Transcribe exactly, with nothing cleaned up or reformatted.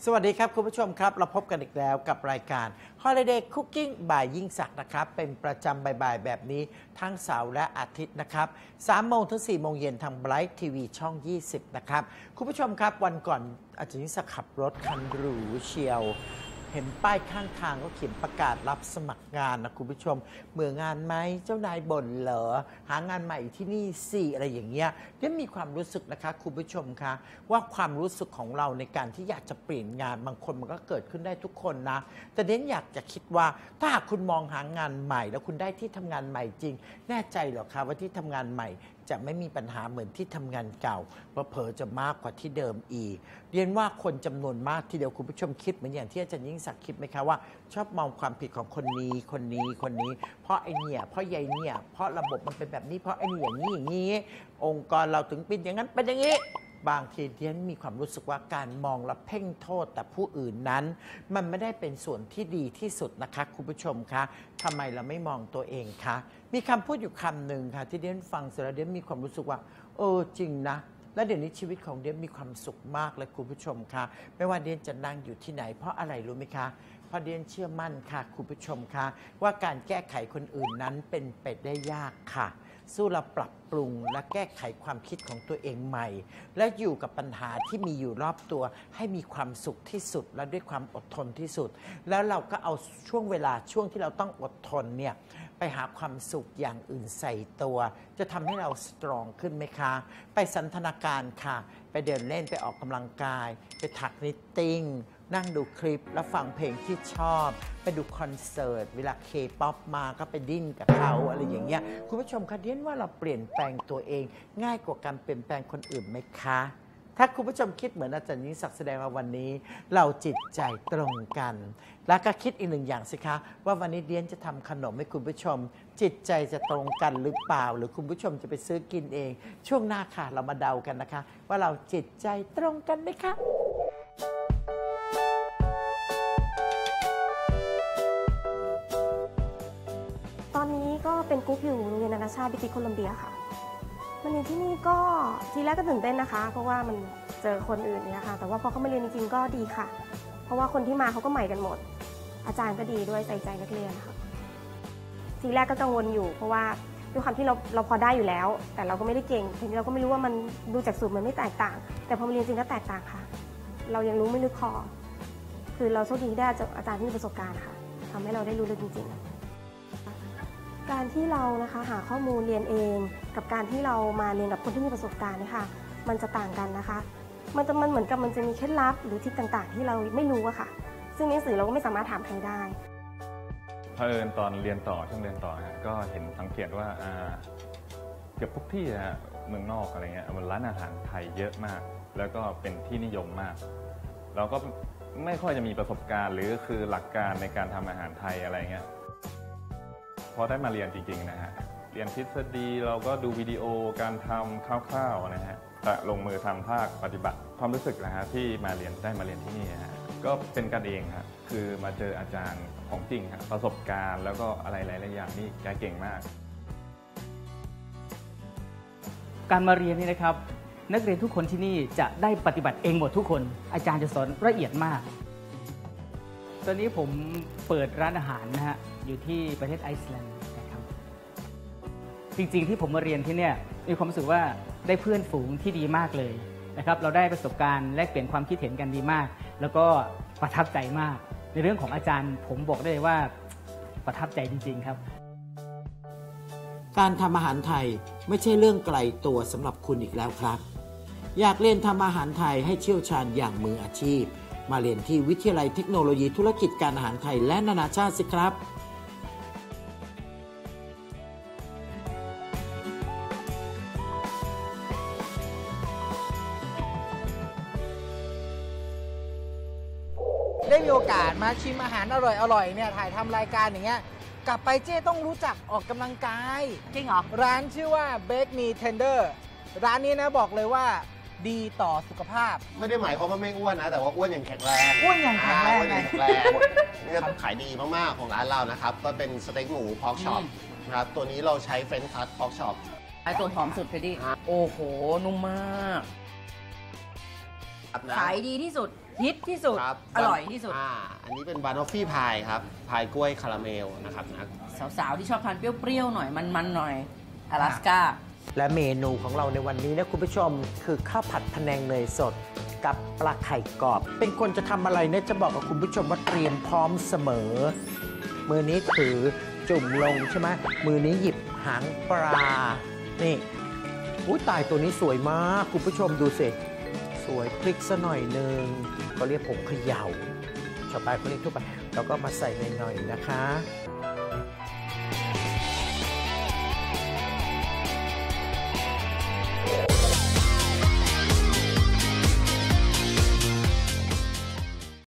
สวัสดีครับคุณผู้ชมครับเราพบกันอีกแล้วกับรายการ Holiday Cooking by ยิ่งศักดิ์นะครับเป็นประจำบ่ายๆแบบนี้ทั้งเสาร์และอาทิตย์นะครับสามโมงถึงสี่โมงเย็นทาง Bright ที วี ช่องยี่สิบนะครับคุณผู้ชมครับวันก่อนอาจารย์ยิ่งศักดิ์ขับรถคันหรูเชียวเห็นป้ายข้างทางก็เขียนประกาศรับสมัครงานนะคุณผู้ชมเมื่องานไหมเจ้านายบ่นเหรอหางานใหม่ที่นี่สิอะไรอย่างเงี้ยเนี่ยมีความรู้สึกนะคะคุณผู้ชมคะว่าความรู้สึกของเราในการที่อยากจะเปลี่ยนงานบางคนมันก็เกิดขึ้นได้ทุกคนนะแต่เน้นอยากจะคิดว่าถ้าหากคุณมองหางานใหม่แล้วคุณได้ที่ทำงานใหม่จริงแน่ใจเหรอคะว่าที่ทำงานใหม่จะไม่มีปัญหาเหมือนที่ทำงานเก่าเพราะเผลอจะมากกว่าที่เดิมอีกเรียนว่าคนจำนวนมากทีเดียวคุณผู้ชมคิดเหมือนอย่างที่อาจารย์ยิ่งศักดิ์คิดไหมคะว่าชอบมองความผิดของคนนี้คนนี้คนนี้เพราะไอเนี่ยเพราะยายเนี่ยเพราะระบบมันเป็นแบบนี้เพราะไอเนี่ยอย่างนี้อย่างนี้องค์กรเราถึงเป็นอย่างนั้นเป็นอย่างนี้บางทีเรียนมีความรู้สึกว่าการมองและเพ่งโทษแต่ผู้อื่นนั้นมันไม่ได้เป็นส่วนที่ดีที่สุดนะคะคุณผู้ชมคะทำไมเราไม่มองตัวเองคะมีคำพูดอยู่คำหนึ่งค่ะที่เดียนฟังเสร็จแล้วเดียนมีความรู้สึกว่าเออจริงนะและเดี๋ยวนี้ชีวิตของเดียนมีความสุขมากเลยคุณผู้ชมคะไม่ว่าเดียนจะนั่งอยู่ที่ไหนเพราะอะไรรู้ไหมคะเพราะเดียนเชื่อมั่นค่ะคุณผู้ชมคะว่าการแก้ไขคนอื่นนั้นเป็นไปได้ยากค่ะสู้เราปรับปรุงและแก้ไขความคิดของตัวเองใหม่และอยู่กับปัญหาที่มีอยู่รอบตัวให้มีความสุขที่สุดและด้วยความอดทนที่สุดแล้วเราก็เอาช่วงเวลาช่วงที่เราต้องอดทนเนี่ยไปหาความสุขอย่างอื่นใส่ตัวจะทำให้เราสตรองขึ้นไหมคะไปสันทนาการค่ะไปเดินเล่นไปออกกำลังกายไปถักนิตติ้งนั่งดูคลิปแล้วฟังเพลงที่ชอบไปดูคอนเสิร์ตเวลาเคป๊อปมาก็ไปดิ้นกับเขาอะไรอย่างเงี้ยคุณผู้ชมคะเดียนว่าเราเปลี่ยนแปลงตัวเองง่ายกว่าการเปลี่ยนแปลงคนอื่นไหมคะถ้าคุณผู้ชมคิดเหมือนอาจารย์ยิ่งศักดิ์แสดงว่าวันนี้เราจิตใจตรงกันแล้วก็คิดอีกหนึ่งอย่างสิคะว่าวันนี้เดียนจะทำขนมให้คุณผู้ชมจิตใจจะตรงกันหรือเปล่าหรือคุณผู้ชมจะไปซื้อกินเองช่วงหน้าค่ะเรามาเดากันนะคะว่าเราจิตใจตรงกันไหมคะตอนนี้ก็เป็นกุ๊กอยู่โรงเรียนนานาชาติบริติชโคลัมเบียค่ะมาเรียนที่นี่ก็ทีแรกก็ตื่นเต้นนะคะเพราะว่ามันเจอคนอื่นเนี่ยค่ะแต่ว่าพอเขามาเรียนจริงๆก็ดีค่ะเพราะว่าคนที่มาเขาก็ใหม่กันหมดอาจารย์ก็ดีด้วยใส่ใจนักเรียนค่ะทีแรกก็กังวลอยู่เพราะว่าด้วยความที่เราเราพอได้อยู่แล้วแต่เราก็ไม่ได้เก่งทีนี้เราก็ไม่รู้ว่ามันดูจากสูตรมันไม่แตกต่างแต่พอมาเรียนจริงก็แตกต่างค่ะเรายังรู้ไม่ลึกพอคือเราโชคดีได้อาจารย์ที่มีประสบการณ์ค่ะทำให้เราได้รู้ลึกจริงๆการที่เรานะคะหาข้อมูลเรียนเองกับการที่เรามาเรียนกับคนที่มีประสบการณ์เนี่ยค่ะมันจะต่างกันนะคะมันจะมันเหมือนกับมันจะมีเคล็ดลับหรือทิศต่างๆที่เราไม่รู้อะค่ะซึ่งในหนังสือเราก็ไม่สามารถถามใครได้เผอิญตอนเรียนต่อช่วงเรียนต่อก็เห็นสังเกตว่าเกือบทุกที่นะเมืองนอกอะไรเงี้ยมันร้านอาหารไทยเยอะมากแล้วก็เป็นที่นิยมมากเราก็ไม่ค่อยจะมีประสบการณ์หรือคือหลักการในการทำอาหารไทยอะไรเงี้ยพอได้มาเรียนจริงๆนะฮะเรียนทฤษฎีเราก็ดูวิดีโอการทำคร่าวๆนะฮะแต่ลงมือทำภาคปฏิบัติความรู้สึกนะฮะที่มาเรียนได้มาเรียนที่นี่ฮะก็เป็นกันเองครับคือมาเจออาจารย์ของจริงครับประสบการณ์แล้วก็อะไรหลายๆอย่างนี่แกเก่งมากการมาเรียนนี่นะครับนักเรียนทุกคนที่นี่จะได้ปฏิบัติเองหมดทุกคนอาจารย์จะสอนละเอียดมากตอนนี้ผมเปิดร้านอาหารนะฮะอยู่ที่ประเทศไอซ์แลนด์นะครับจริงๆที่ผมมาเรียนที่เนี่ยมีความรู้สึกว่าได้เพื่อนฝูงที่ดีมากเลยนะครับเราได้ประสบการณ์แลกเปลี่ยนความคิดเห็นกันดีมากแล้วก็ประทับใจมากในเรื่องของอาจารย์ผมบอกได้เลยว่าประทับใจจริงๆครับการทำอาหารไทยไม่ใช่เรื่องไกลตัวสำหรับคุณอีกแล้วครับอยากเรียนทำอาหารไทยให้เชี่ยวชาญอย่างมืออาชีพมาเรียนที่วิทยาลัยเทคโนโลยีธุรกิจการอาหารไทยและนานาชาติสิครับได้มีโอกาสมาชิมอาหารอร่อยๆเนี่ยถ่ายทำรายการอย่างเงี้ยกลับไปเจ้ต้องรู้จักออกกำลังกายจริงเหรอร้านชื่อว่า Bake Me Tender ร้านนี้นะบอกเลยว่าดีต่อสุขภาพไม่ได้หมายความว่าไม่อ้วนนะแต่ว่าอ้วนอย่างแข็งแรงอ้วนอย่างแข็งแรงไงนี่ก็ขายดีมากๆของร้านเรานะครับก็เป็นสเต็กหมูพอกช็อปนะครับตัวนี้เราใช้เฟรนช์คัทพอกช็อปไอตัวหอมสุดเพดิโอ้โหนุ่มมากครับนะขายดีที่สุดฮิตที่สุดครับอร่อยที่สุดอ่าอันนี้เป็นบานอฟฟี่พายครับพายกล้วยคาราเมลนะครับนะสาวๆที่ชอบทานเปรี้ยวๆหน่อยมันๆหน่อยอลาสก้าและเมนูของเราในวันนี้นะคุณผู้ชมคือข้าวผัดพะแนงเนยสดกับปลาไข่กรอบ เป็นคนจะทำอะไรเนี่ยจะบอกกับคุณผู้ชมว่าเตรียมพร้อมเสมอ มือนี้ถือจุ่มลงใช่ไหมมือนี้หยิบหางปลา นี่อุ้ยตายตัวนี้สวยมากคุณผู้ชมดูสิ สวยพลิกซะหน่อยหนึ่งก็เรียกผงเขย่าชาวบ้านเขาเรียกทั่วไปแล้วก็มาใส่หน่อยๆนะคะ